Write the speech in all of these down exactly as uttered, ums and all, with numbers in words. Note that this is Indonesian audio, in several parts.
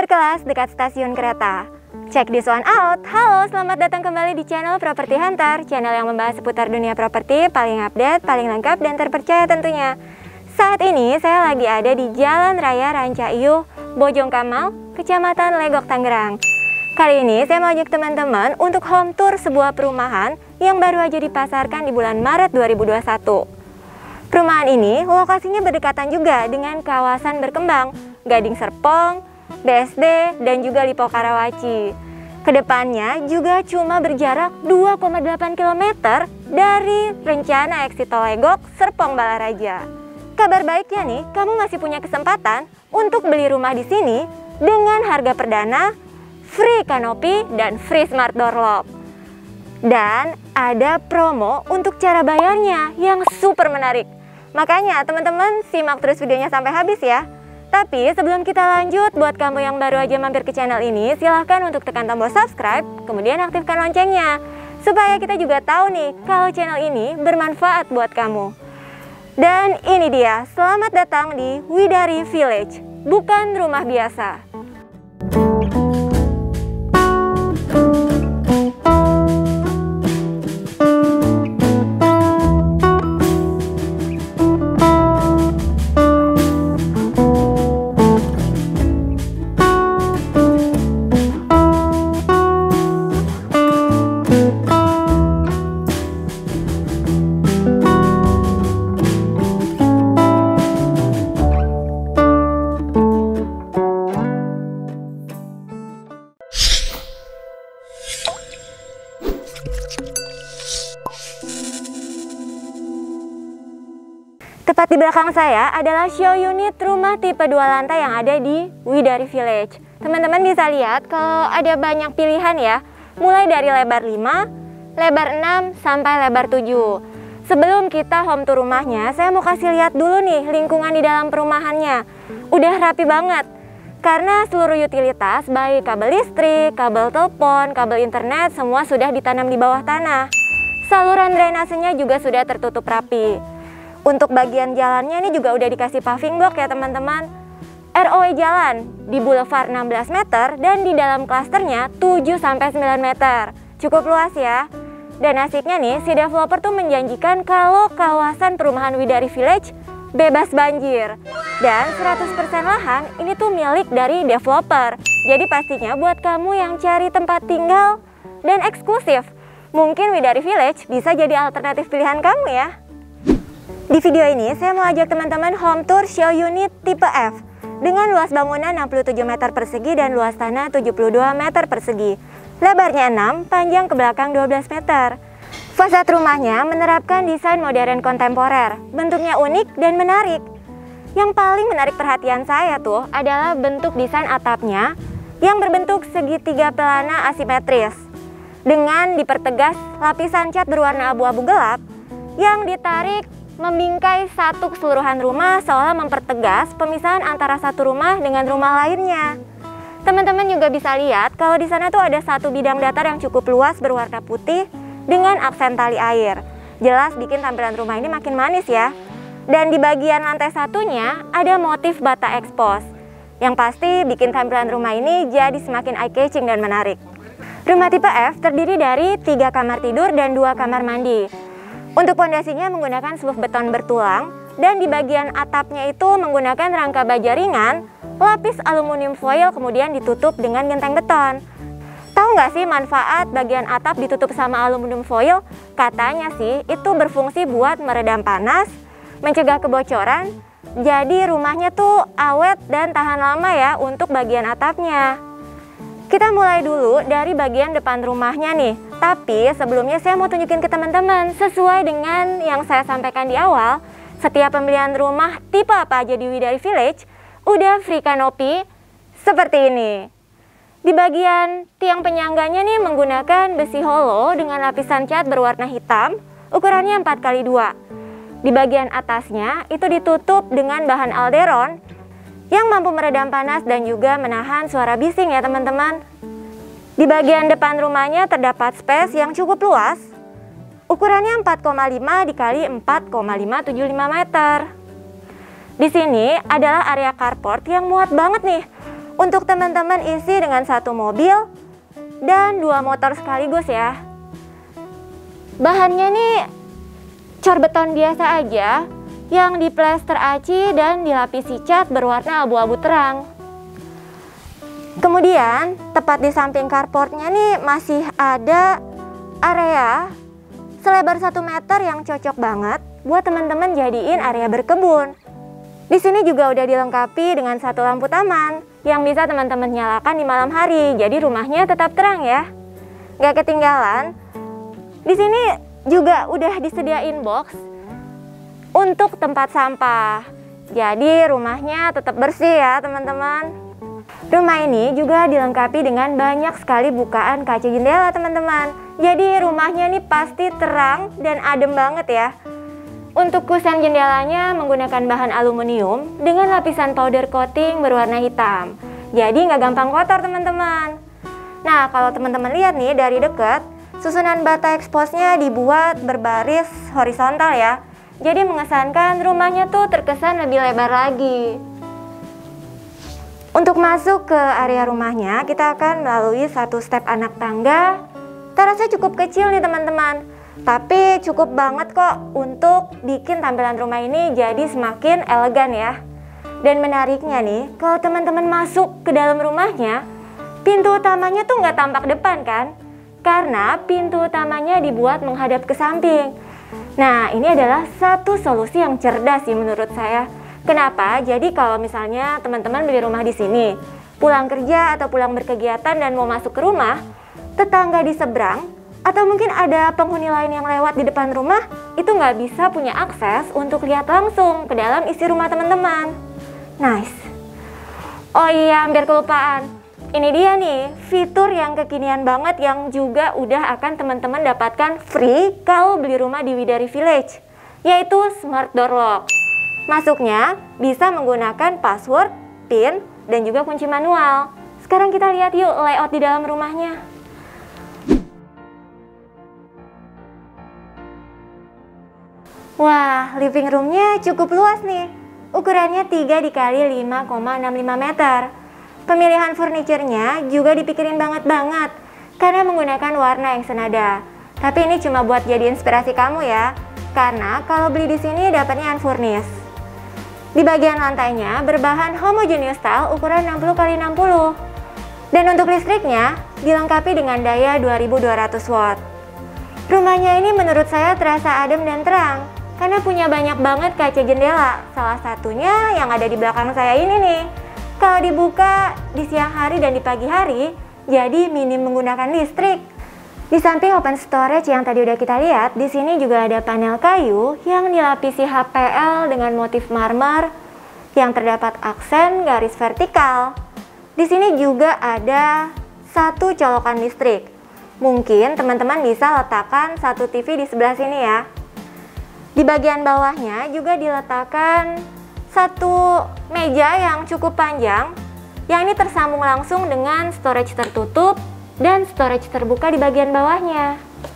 berkelas dekat stasiun kereta. Check this one out. Halo, selamat datang kembali di channel Property Hunter, channel yang membahas seputar dunia properti paling update, paling lengkap, dan terpercaya tentunya. Saat ini saya lagi ada di Jalan Raya Rancaiuh, Bojong Kamal, Kecamatan Legok, Tangerang. Kali ini saya mau ajak teman-teman untuk home tour sebuah perumahan yang baru aja dipasarkan di bulan Maret dua ribu dua puluh satu. Perumahan ini lokasinya berdekatan juga dengan kawasan berkembang Gading Serpong, B S D, dan juga Lipo Karawaci. Kedepannya juga cuma berjarak dua koma delapan kilometer dari rencana exit tol Legok Serpong Balaraja. Kabar baiknya nih, kamu masih punya kesempatan untuk beli rumah di sini dengan harga perdana, free kanopi, dan free smart door lock. Dan ada promo untuk cara bayarnya yang super menarik. Makanya teman-teman simak terus videonya sampai habis ya. Tapi sebelum kita lanjut, buat kamu yang baru aja mampir ke channel ini, silahkan untuk tekan tombol subscribe, kemudian aktifkan loncengnya, supaya kita juga tahu nih kalau channel ini bermanfaat buat kamu. Dan ini dia, selamat datang di Widari Village, bukan rumah biasa. Tepat di belakang saya adalah show unit rumah tipe dua lantai yang ada di Widari Village. Teman-teman bisa lihat kalau ada banyak pilihan ya, mulai dari lebar lima, lebar enam, sampai lebar tujuh. Sebelum kita home tour rumahnya, saya mau kasih lihat dulu nih lingkungan di dalam perumahannya. Udah rapi banget, karena seluruh utilitas baik kabel listrik, kabel telepon, kabel internet, semua sudah ditanam di bawah tanah. Saluran drainasenya juga sudah tertutup rapi. Untuk bagian jalannya ini juga udah dikasih paving block ya teman-teman. R O W jalan di Boulevard enam belas meter dan di dalam klasternya tujuh sampai sembilan meter. Cukup luas ya. Dan asiknya nih, si developer tuh menjanjikan kalau kawasan perumahan Widari Village bebas banjir. Dan seratus persen lahan ini tuh milik dari developer. Jadi pastinya buat kamu yang cari tempat tinggal dan eksklusif, mungkin Widari Village bisa jadi alternatif pilihan kamu ya. Di video ini saya mau ajak teman-teman home tour show unit tipe F dengan luas bangunan enam puluh tujuh meter persegi dan luas tanah tujuh puluh dua meter persegi. Lebarnya enam, panjang ke belakang dua belas meter. Fasad rumahnya menerapkan desain modern kontemporer, bentuknya unik dan menarik. Yang paling menarik perhatian saya tuh adalah bentuk desain atapnya yang berbentuk segitiga pelana asimetris dengan dipertegas lapisan cat berwarna abu-abu gelap yang ditarik membingkai satu keseluruhan rumah, seolah mempertegas pemisahan antara satu rumah dengan rumah lainnya. Teman-teman juga bisa lihat kalau di sana tuh ada satu bidang datar yang cukup luas berwarna putih dengan aksen tali air. Jelas bikin tampilan rumah ini makin manis ya. Dan di bagian lantai satunya ada motif bata expose, yang pasti bikin tampilan rumah ini jadi semakin eye-catching dan menarik. Rumah tipe F terdiri dari tiga kamar tidur dan dua kamar mandi. Untuk pondasinya menggunakan seluf beton bertulang, dan di bagian atapnya itu menggunakan rangka baja ringan, lapis aluminium foil, kemudian ditutup dengan genteng beton. Tahu nggak sih manfaat bagian atap ditutup sama aluminium foil? Katanya sih itu berfungsi buat meredam panas, mencegah kebocoran, jadi rumahnya tuh awet dan tahan lama ya untuk bagian atapnya. Kita mulai dulu dari bagian depan rumahnya nih. Tapi sebelumnya saya mau tunjukin ke teman-teman, sesuai dengan yang saya sampaikan di awal, setiap pembelian rumah tipe apa aja di Widari Village udah free kanopi seperti ini. Di bagian tiang penyangganya nih menggunakan besi holo dengan lapisan cat berwarna hitam, ukurannya empat kali dua. Di bagian atasnya itu ditutup dengan bahan alderon yang mampu meredam panas dan juga menahan suara bising ya teman-teman. Di bagian depan rumahnya terdapat space yang cukup luas, ukurannya empat koma lima dikali empat koma lima tujuh lima meter. Di sini adalah area carport yang muat banget nih Untuk teman-teman isi dengan satu mobil dan dua motor sekaligus ya. Bahannya nih cor beton biasa aja yang diplester aci dan dilapisi cat berwarna abu-abu terang. Kemudian tepat di samping carportnya nih masih ada area selebar satu meter yang cocok banget buat teman-teman jadiin area berkebun. Di sini juga udah dilengkapi dengan satu lampu taman yang bisa teman-teman nyalakan di malam hari, jadi rumahnya tetap terang ya. Gak ketinggalan, di sini juga udah disediain box untuk tempat sampah. Jadi rumahnya tetap bersih ya teman-teman. Rumah ini juga dilengkapi dengan banyak sekali bukaan kaca jendela teman-teman. Jadi rumahnya nih pasti terang dan adem banget ya. Untuk kusen jendelanya menggunakan bahan aluminium dengan lapisan powder coating berwarna hitam. Jadi nggak gampang kotor teman-teman. Nah kalau teman-teman lihat nih dari dekat, susunan bata expose-nya dibuat berbaris horizontal ya. Jadi mengesankan rumahnya tuh terkesan lebih lebar lagi. Untuk masuk ke area rumahnya, kita akan melalui satu step anak tangga. Terasnya cukup kecil nih teman-teman, tapi cukup banget kok untuk bikin tampilan rumah ini jadi semakin elegan ya. Dan menariknya nih, kalau teman-teman masuk ke dalam rumahnya, pintu utamanya tuh nggak tampak depan kan? Karena pintu utamanya dibuat menghadap ke samping. Nah, ini adalah satu solusi yang cerdas sih menurut saya. Kenapa? Jadi kalau misalnya teman-teman beli rumah di sini, pulang kerja atau pulang berkegiatan dan mau masuk ke rumah, tetangga di seberang atau mungkin ada penghuni lain yang lewat di depan rumah, itu nggak bisa punya akses untuk lihat langsung ke dalam isi rumah teman-teman. Nice. Oh iya, hampir kelupaan. Ini dia nih, fitur yang kekinian banget yang juga udah akan teman-teman dapatkan free kalau beli rumah di Widari Village, yaitu Smart Door Lock. Masuknya bisa menggunakan password, PIN, dan juga kunci manual. Sekarang kita lihat yuk layout di dalam rumahnya. Wah, living roomnya cukup luas nih. Ukurannya tiga dikali lima koma enam lima meter. Pemilihan furniturnya juga dipikirin banget-banget karena menggunakan warna yang senada. Tapi ini cuma buat jadi inspirasi kamu ya. Karena kalau beli di sini dapatnya unfurnished. Di bagian lantainya berbahan homogeneous tile ukuran enam puluh kali enam puluh. Dan untuk listriknya dilengkapi dengan daya dua ribu dua ratus watt. Rumahnya ini menurut saya terasa adem dan terang karena punya banyak banget kaca jendela. Salah satunya yang ada di belakang saya ini nih. Kalau dibuka di siang hari dan di pagi hari, jadi minim menggunakan listrik. Di samping open storage yang tadi udah kita lihat, di sini juga ada panel kayu yang dilapisi H P L dengan motif marmer yang terdapat aksen garis vertikal. Di sini juga ada satu colokan listrik. Mungkin teman-teman bisa letakkan satu T V di sebelah sini ya. Di bagian bawahnya juga diletakkan satu meja yang cukup panjang, yang ini tersambung langsung dengan storage tertutup dan storage terbuka di bagian bawahnya.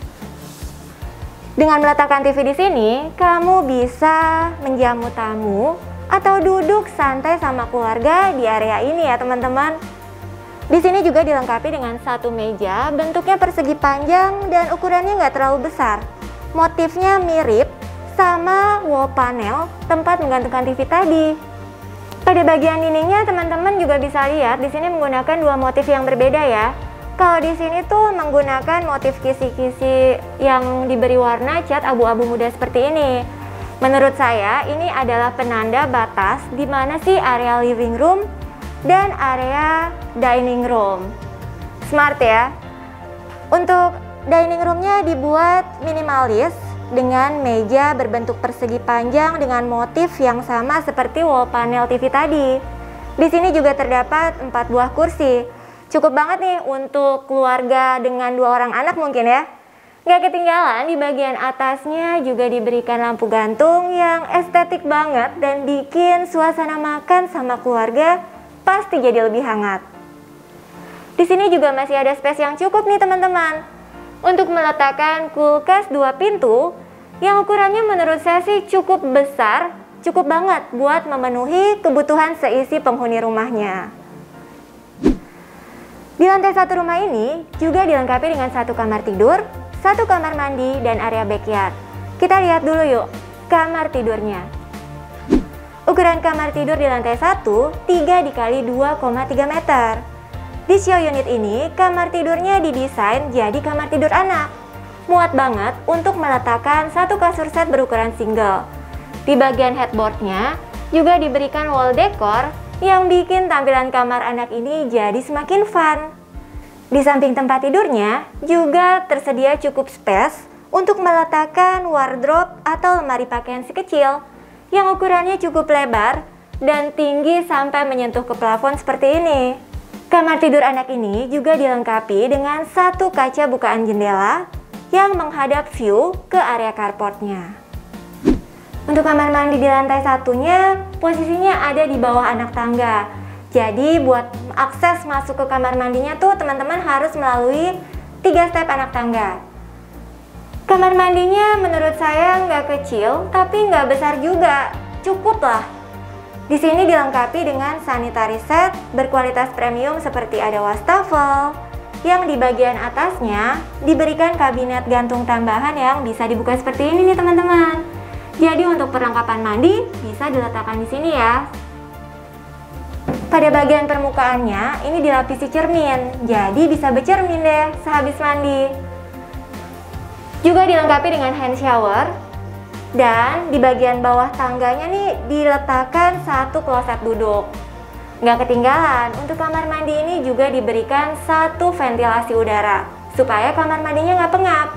Dengan meletakkan T V di sini, kamu bisa menjamu tamu atau duduk santai sama keluarga di area ini ya teman-teman. Di sini juga dilengkapi dengan satu meja, bentuknya persegi panjang dan ukurannya nggak terlalu besar. Motifnya mirip sama wall panel tempat menggantungkan T V tadi. Pada bagian dindingnya teman-teman juga bisa lihat di sini menggunakan dua motif yang berbeda ya. Kalau di sini tuh menggunakan motif kisi-kisi yang diberi warna cat abu-abu muda seperti ini. Menurut saya ini adalah penanda batas di mana sih area living room dan area dining room. Smart ya. Untuk dining roomnya dibuat minimalis dengan meja berbentuk persegi panjang dengan motif yang sama seperti wall panel T V tadi. Di sini juga terdapat empat buah kursi. Cukup banget nih untuk keluarga dengan dua orang anak mungkin ya. Gak ketinggalan di bagian atasnya juga diberikan lampu gantung yang estetik banget dan bikin suasana makan sama keluarga pasti jadi lebih hangat. Di sini juga masih ada space yang cukup nih teman-teman untuk meletakkan kulkas dua pintu yang ukurannya menurut saya sih cukup besar, cukup banget buat memenuhi kebutuhan seisi penghuni rumahnya. Di lantai satu rumah ini juga dilengkapi dengan satu kamar tidur, satu kamar mandi, dan area backyard. Kita lihat dulu yuk kamar tidurnya. Ukuran kamar tidur di lantai satu tiga dikali dua koma tiga meter. Di show unit ini kamar tidurnya didesain jadi kamar tidur anak. Muat banget untuk meletakkan satu kasur set berukuran single. Di bagian headboardnya juga diberikan wall decor yang bikin tampilan kamar anak ini jadi semakin fun. Di samping tempat tidurnya juga tersedia cukup space untuk meletakkan wardrobe atau lemari pakaian si kecil yang ukurannya cukup lebar dan tinggi sampai menyentuh ke plafon seperti ini. Kamar tidur anak ini juga dilengkapi dengan satu kaca bukaan jendela yang menghadap view ke area carportnya. Untuk kamar mandi di lantai satunya, posisinya ada di bawah anak tangga. Jadi buat akses masuk ke kamar mandinya tuh teman-teman harus melalui tiga step anak tangga. Kamar mandinya menurut saya nggak kecil, tapi nggak besar juga, cukup lah. Di sini dilengkapi dengan sanitary set berkualitas premium seperti ada wastafel, yang di bagian atasnya diberikan kabinet gantung tambahan yang bisa dibuka seperti ini nih teman-teman. Jadi untuk perlengkapan mandi bisa diletakkan di sini ya. Pada bagian permukaannya ini dilapisi cermin, jadi bisa bercermin deh sehabis mandi. Juga dilengkapi dengan hand shower, dan di bagian bawah tangganya nih diletakkan satu kloset duduk. Nggak ketinggalan, untuk kamar mandi ini juga diberikan satu ventilasi udara supaya kamar mandinya nggak pengap.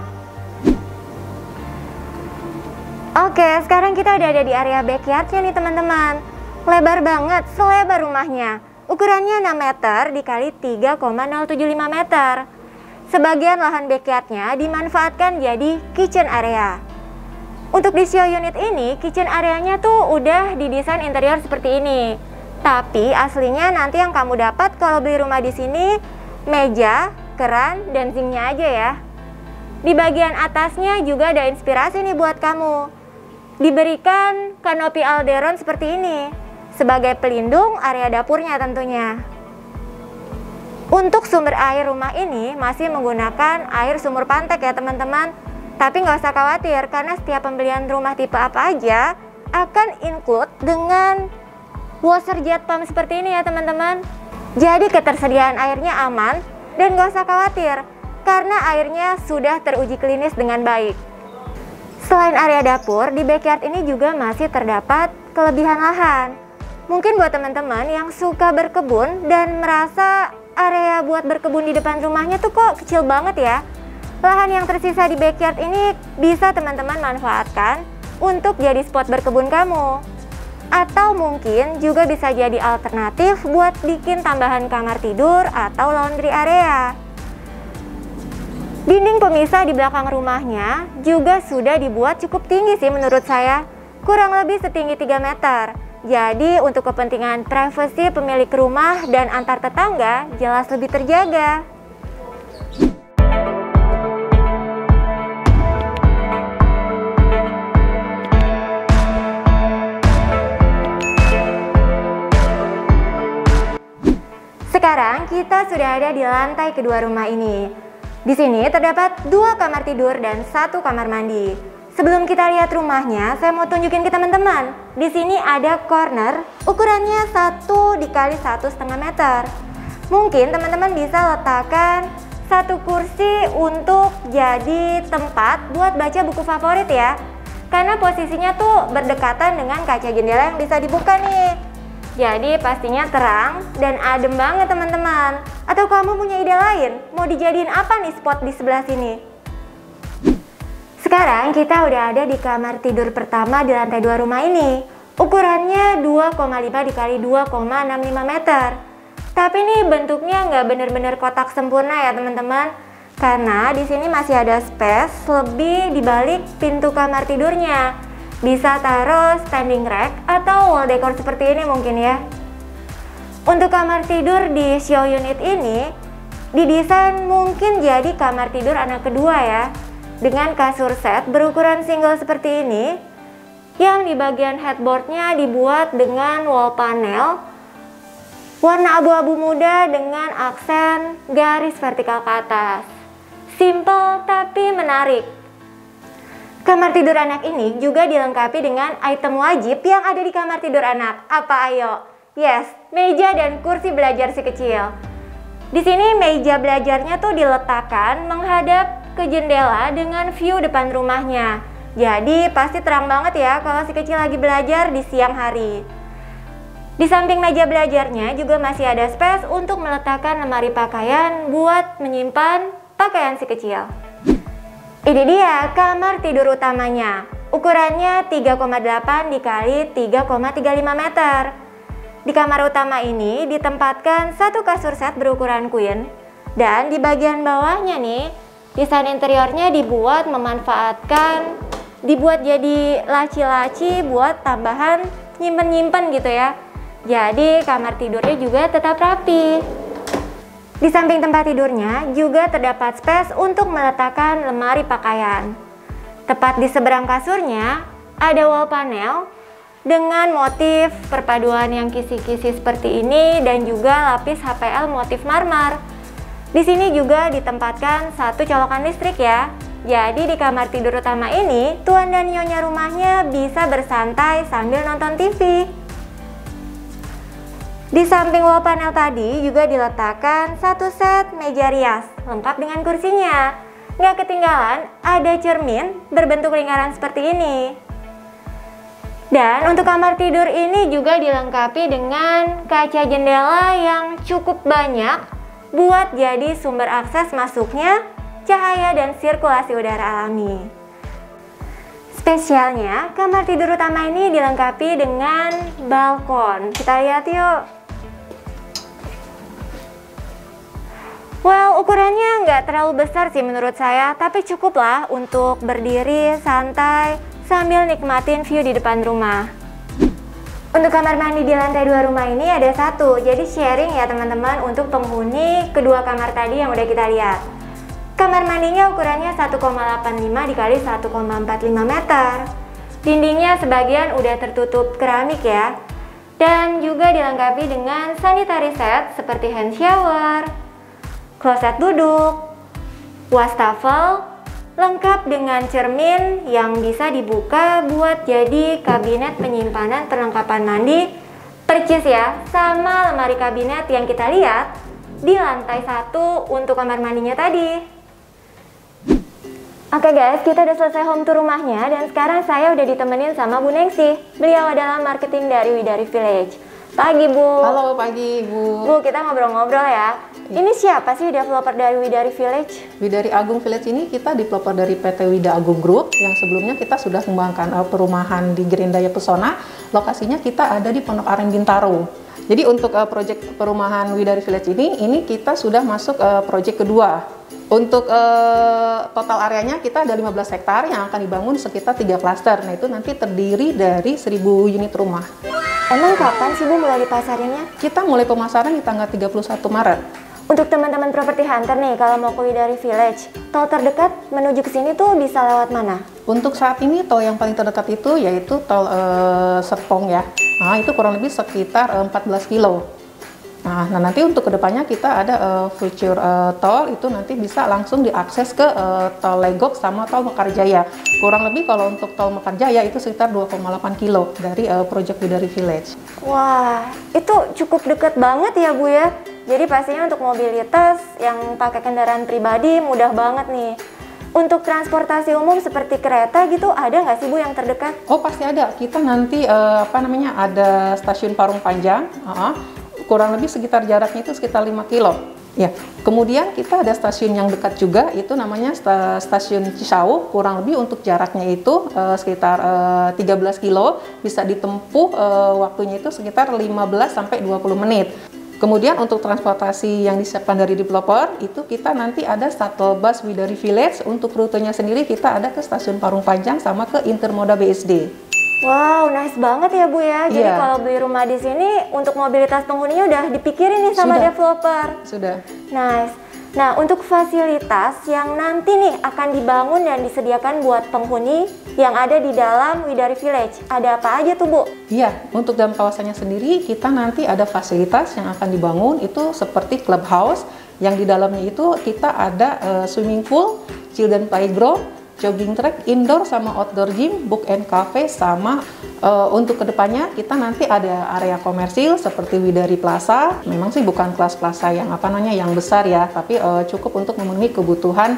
Oke, sekarang kita udah ada di area backyardnya nih teman-teman. Lebar banget, selebar rumahnya. Ukurannya enam meter dikali tiga koma nol tujuh lima meter. Sebagian lahan backyardnya dimanfaatkan jadi kitchen area. Untuk di show unit ini, kitchen areanya tuh udah didesain interior seperti ini. Tapi aslinya nanti yang kamu dapat kalau beli rumah di sini, meja, keran, dan sinknya aja ya. Di bagian atasnya juga ada inspirasi nih buat kamu. Diberikan kanopi alderon seperti ini sebagai pelindung area dapurnya tentunya. Untuk sumber air rumah ini masih menggunakan air sumur Pantek ya teman-teman. Tapi nggak usah khawatir karena setiap pembelian rumah tipe apa aja akan include dengan washer jet pump seperti ini ya teman-teman. Jadi ketersediaan airnya aman dan nggak usah khawatir karena airnya sudah teruji klinis dengan baik. Selain area dapur, di backyard ini juga masih terdapat kelebihan lahan. Mungkin buat teman-teman yang suka berkebun dan merasa area buat berkebun di depan rumahnya tuh kok kecil banget ya. Lahan yang tersisa di backyard ini bisa teman-teman manfaatkan untuk jadi spot berkebun kamu. Atau mungkin juga bisa jadi alternatif buat bikin tambahan kamar tidur atau laundry area. Dinding pemisah di belakang rumahnya juga sudah dibuat cukup tinggi sih menurut saya. Kurang lebih setinggi tiga meter. Jadi untuk kepentingan privasi pemilik rumah dan antar tetangga jelas lebih terjaga. Sekarang kita sudah ada di lantai kedua rumah ini. Di sini terdapat dua kamar tidur dan satu kamar mandi. Sebelum kita lihat rumahnya, saya mau tunjukin ke teman-teman. Di sini ada corner, ukurannya satu dikali satu setengah meter. Mungkin teman-teman bisa letakkan satu kursi untuk jadi tempat buat baca buku favorit ya. Karena posisinya tuh berdekatan dengan kaca jendela yang bisa dibuka nih. Jadi pastinya terang dan adem banget teman-teman. Atau kamu punya ide lain? Mau dijadiin apa nih spot di sebelah sini? Sekarang kita udah ada di kamar tidur pertama di lantai dua rumah ini. Ukurannya dua koma lima dikali dua koma enam lima meter. Tapi nih bentuknya nggak bener-bener kotak sempurna ya teman-teman. Karena di sini masih ada space lebih di balik pintu kamar tidurnya. Bisa taruh standing rack atau wall decor seperti ini mungkin ya. Untuk kamar tidur di show unit ini didesain mungkin jadi kamar tidur anak kedua ya. Dengan kasur set berukuran single seperti ini, yang di bagian headboardnya dibuat dengan wall panel Warna abu-abu muda dengan aksen garis vertikal ke atas. Simple tapi menarik. Kamar tidur anak ini juga dilengkapi dengan item wajib yang ada di kamar tidur anak. Apa ayo? Yes, meja dan kursi belajar si kecil. Di sini meja belajarnya tuh diletakkan menghadap ke jendela dengan view depan rumahnya. Jadi pasti terang banget ya kalau si kecil lagi belajar di siang hari. Di samping meja belajarnya juga masih ada space untuk meletakkan lemari pakaian buat menyimpan pakaian si kecil. Ini dia kamar tidur utamanya. Ukurannya tiga koma delapan dikali tiga koma tiga lima meter. Di kamar utama ini ditempatkan satu kasur set berukuran queen. Dan di bagian bawahnya nih, desain interiornya dibuat memanfaatkan, dibuat jadi laci-laci buat tambahan nyimpen-nyimpen gitu ya. Jadi kamar tidurnya juga tetap rapi. Di samping tempat tidurnya juga terdapat space untuk meletakkan lemari pakaian. Tepat di seberang kasurnya ada wall panel dengan motif perpaduan yang kisi-kisi seperti ini dan juga lapis H P L motif marmer. Di sini juga ditempatkan satu colokan listrik ya. Jadi di kamar tidur utama ini, tuan dan nyonya rumahnya bisa bersantai sambil nonton T V. Di samping wall panel tadi juga diletakkan satu set meja rias lengkap dengan kursinya. Nggak ketinggalan ada cermin berbentuk lingkaran seperti ini. Dan untuk kamar tidur ini juga dilengkapi dengan kaca jendela yang cukup banyak buat jadi sumber akses masuknya cahaya dan sirkulasi udara alami. Spesialnya, kamar tidur utama ini dilengkapi dengan balkon. Kita lihat yuk. Well, ukurannya nggak terlalu besar sih menurut saya, tapi cukup lah untuk berdiri santai sambil nikmatin view di depan rumah. Untuk kamar mandi di lantai dua rumah ini ada satu, jadi sharing ya teman-teman untuk penghuni kedua kamar tadi yang udah kita lihat. Kamar mandinya ukurannya satu koma delapan lima dikali satu koma empat lima meter. Dindingnya sebagian udah tertutup keramik ya. Dan juga dilengkapi dengan sanitary set seperti hand shower, kloset duduk, wastafel, lengkap dengan cermin yang bisa dibuka buat jadi kabinet penyimpanan perlengkapan mandi, percis ya, sama lemari kabinet yang kita lihat di lantai satu untuk kamar mandinya tadi. Oke guys, kita udah selesai home tour rumahnya dan sekarang saya udah ditemenin sama Bu Nengsi. Beliau adalah marketing dari Widari Village. Pagi Bu. Halo pagi Bu. Bu, kita ngobrol-ngobrol ya. Ini siapa sih developer dari Widari Village? Widari Agung Village ini kita developer dari P T Wida Agung Group yang sebelumnya kita sudah mengembangkan uh, perumahan di Gerindaya Pesona. Lokasinya kita ada di Pondok Aren Bintaro. Jadi untuk uh, proyek perumahan Widari Village ini, ini kita sudah masuk uh, proyek kedua. Untuk uh, total areanya kita ada lima belas hektar yang akan dibangun sekitar tiga klaster. Nah itu nanti terdiri dari seribu unit rumah. Emang kapan sih Bu mulai dipasarinnya? Kita mulai pemasaran di tanggal tiga puluh satu Maret. Untuk teman-teman properti hunter nih, kalau mau ke Widari Village, tol terdekat menuju ke sini tuh bisa lewat mana? Untuk saat ini tol yang paling terdekat itu yaitu tol uh, Serpong ya. Nah itu kurang lebih sekitar uh, empat belas kilo. Nah, nah nanti untuk kedepannya kita ada uh, future uh, tol itu nanti bisa langsung diakses ke uh, tol Legok sama tol Mekarjaya. Kurang lebih kalau untuk tol Mekarjaya itu sekitar dua koma delapan kilo dari uh, project Widari Village. Wah, itu cukup deket banget ya Bu ya. Jadi pastinya untuk mobilitas yang pakai kendaraan pribadi mudah banget nih. Untuk transportasi umum seperti kereta gitu ada nggak sih Bu yang terdekat? Oh pasti ada. Kita nanti uh, apa namanya ada stasiun Parung Panjang. Uh -huh. Kurang lebih sekitar jaraknya itu sekitar lima kilo. Ya. Kemudian kita ada stasiun yang dekat juga, itu namanya stasiun Cisau. Kurang lebih untuk jaraknya itu uh, sekitar uh, tiga belas kilo, bisa ditempuh uh, waktunya itu sekitar lima belas sampai dua puluh menit. Kemudian untuk transportasi yang disiapkan dari developer, itu kita nanti ada shuttle bus Widari Village. Untuk rutenya sendiri kita ada ke stasiun Parung Panjang sama ke Intermoda B S D. Wow, nice banget ya Bu ya. Jadi yeah. Kalau beli rumah di sini untuk mobilitas penghuninya udah dipikirin nih sama Sudah. developer. Sudah. Nice. Nah, untuk fasilitas yang nanti nih akan dibangun dan disediakan buat penghuni yang ada di dalam Widari Village, ada apa aja tuh Bu? Iya, untuk dalam kawasannya sendiri kita nanti ada fasilitas yang akan dibangun itu seperti clubhouse, yang di dalamnya itu kita ada uh, swimming pool, children playground, jogging track, indoor sama outdoor gym, book and cafe, sama uh, untuk kedepannya kita nanti ada area komersil seperti Widari Plaza. Memang sih bukan kelas plaza yang apa namanya yang besar ya, tapi uh, cukup untuk memenuhi kebutuhan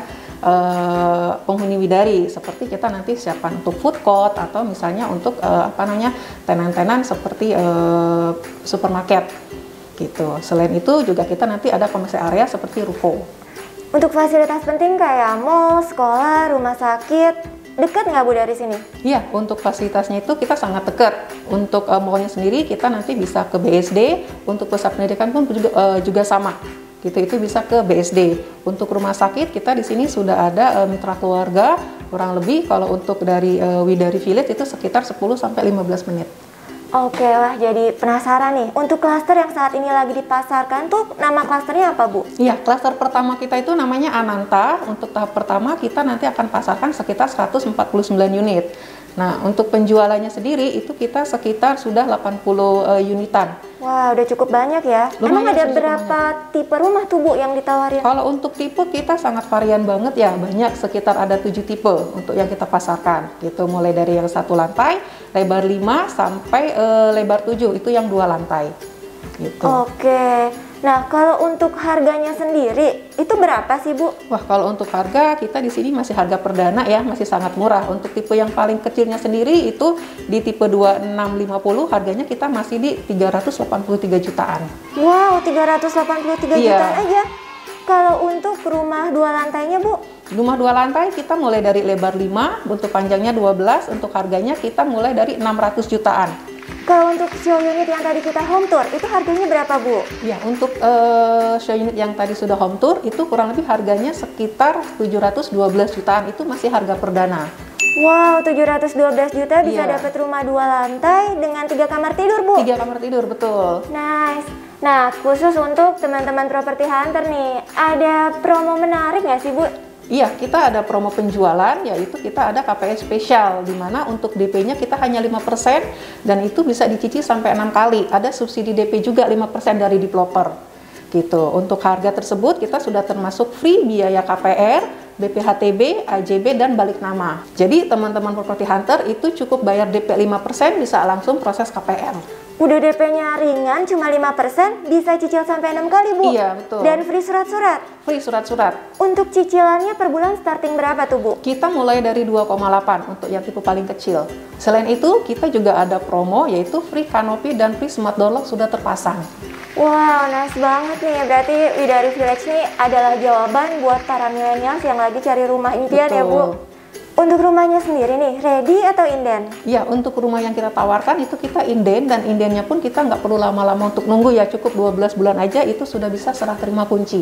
uh, penghuni Widari. Seperti kita nanti siapkan untuk food court atau misalnya untuk uh, apa namanya tenan-tenan seperti uh, supermarket gitu. Selain itu juga kita nanti ada komersial area seperti ruko. Untuk fasilitas penting kayak mall, sekolah, rumah sakit, dekat nggak Bu dari sini? Iya, untuk fasilitasnya itu kita sangat dekat. Untuk uh, mallnya sendiri kita nanti bisa ke B S D, untuk pusat pendidikan pun juga, uh, juga sama. Gitu, itu bisa ke B S D. Untuk rumah sakit kita di sini sudah ada uh, mitra keluarga, kurang lebih kalau untuk dari uh, Widari Village itu sekitar sepuluh sampai lima belas menit. Oke lah, jadi penasaran nih, untuk klaster yang saat ini lagi dipasarkan tuh nama klasternya apa Bu? Iya, klaster pertama kita itu namanya Ananta. Untuk tahap pertama kita nanti akan pasarkan sekitar seratus empat puluh sembilan unit. Nah, untuk penjualannya sendiri itu kita sekitar sudah delapan puluh uh, unitan. Wah, udah cukup banyak ya. Lumayan, Emang ada cukup berapa banyak. tipe rumah tuh Bu yang ditawarin? Kalau untuk tipe kita sangat varian banget ya, banyak sekitar ada tujuh tipe untuk yang kita pasarkan. Gitu, mulai dari yang satu lantai, lebar lima sampai uh, lebar tujuh, itu yang dua lantai. Gitu. Oke. Nah, kalau untuk harganya sendiri itu berapa sih Bu? Wah, kalau untuk harga kita di sini masih harga perdana ya, masih sangat murah. Untuk tipe yang paling kecilnya sendiri itu di tipe dua enam lima nol harganya kita masih di tiga ratus delapan puluh tiga jutaan. Wow, tiga ratus delapan puluh tiga Iya. jutaan aja. Kalau untuk rumah dua lantainya Bu? Rumah dua lantai kita mulai dari lebar lima, untuk panjangnya dua belas, untuk harganya kita mulai dari enam ratus jutaan. Kalau untuk show unit yang tadi kita home tour, itu harganya berapa Bu? Ya, untuk uh, show unit yang tadi sudah home tour, itu kurang lebih harganya sekitar tujuh ratus dua belas jutaan, itu masih harga perdana. Wow, tujuh ratus dua belas juta bisa Iya. dapat rumah dua lantai dengan tiga kamar tidur Bu? Tiga kamar tidur, betul. Nice. Nah, khusus untuk teman-teman properti hunter nih, ada promo menarik nggak sih Bu? Iya, kita ada promo penjualan, yaitu kita ada K P I spesial, di mana untuk D P-nya kita hanya lima persen, dan itu bisa dicicil sampai enam kali. Ada subsidi D P juga lima persen dari developer. Gitu. Untuk harga tersebut kita sudah termasuk free biaya K P R, B P H T B, A J B, dan balik nama. Jadi teman-teman property hunter itu cukup bayar D P lima persen, bisa langsung proses K P R. Udah D P-nya ringan, cuma lima persen, bisa cicil sampai enam kali Bu? Iya, betul. Dan free surat-surat? Free surat-surat. Untuk cicilannya per bulan starting berapa tuh Bu? Kita mulai dari dua koma delapan untuk yang tipe paling kecil. Selain itu, kita juga ada promo, yaitu free canopy dan free smart door lock sudah terpasang. Wow, nice banget nih. Berarti Widari Village ini adalah jawaban buat para millennials yang lagi cari rumah impian. Betul. Ya Bu? Untuk rumahnya sendiri nih, ready atau inden? Ya, untuk rumah yang kita tawarkan itu kita inden, dan indennya pun kita nggak perlu lama-lama untuk nunggu ya, cukup dua belas bulan aja itu sudah bisa serah terima kunci.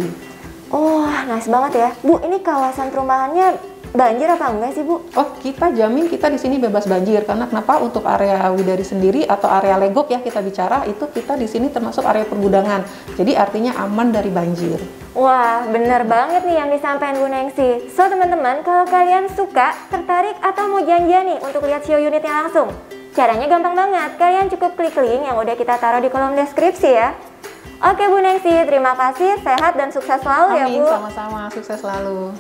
Oh, nice banget ya. Bu, ini kawasan perumahannya banjir apa enggak sih Bu? Oh, kita jamin kita di sini bebas banjir. Karena kenapa? Untuk area Widari sendiri atau area Legok ya kita bicara, itu kita di sini termasuk area pergudangan. Jadi artinya aman dari banjir. Wah, bener banget nih yang disampaikan Bu Nengsi. So teman-teman, kalau kalian suka, tertarik atau mau janjian nih untuk lihat show unitnya langsung, caranya gampang banget. Kalian cukup klik link yang udah kita taruh di kolom deskripsi ya. Oke Bu Nengsi, terima kasih, sehat dan sukses selalu. Amin, ya Bu. sama-sama, sukses selalu.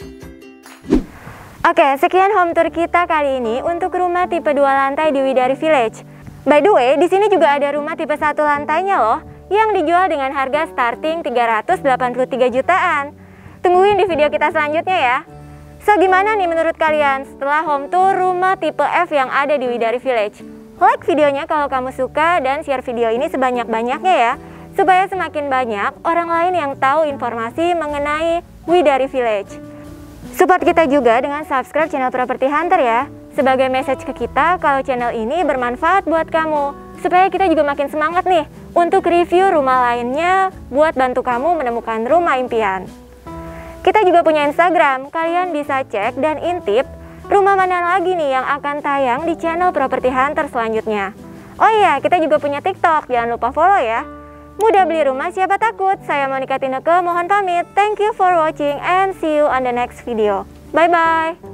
Oke, sekian home tour kita kali ini untuk rumah tipe dua lantai di Widari Village. By the way, di sini juga ada rumah tipe satu lantainya loh, yang dijual dengan harga starting tiga ratus delapan puluh tiga jutaan. Tungguin di video kita selanjutnya ya. So, gimana nih menurut kalian setelah home tour rumah tipe F yang ada di Widari Village? Like videonya kalau kamu suka dan share video ini sebanyak-banyaknya ya, supaya semakin banyak orang lain yang tahu informasi mengenai Widari Village. Support kita juga dengan subscribe channel Property Hunter ya, sebagai message ke kita kalau channel ini bermanfaat buat kamu, supaya kita juga makin semangat nih untuk review rumah lainnya buat bantu kamu menemukan rumah impian. Kita juga punya Instagram, kalian bisa cek dan intip rumah mana lagi nih yang akan tayang di channel Property Hunter selanjutnya. Oh iya, kita juga punya TikTok, jangan lupa follow ya. Mudah beli rumah, siapa takut? Saya Monica Tineke, mohon pamit. Thank you for watching and see you on the next video. Bye-bye.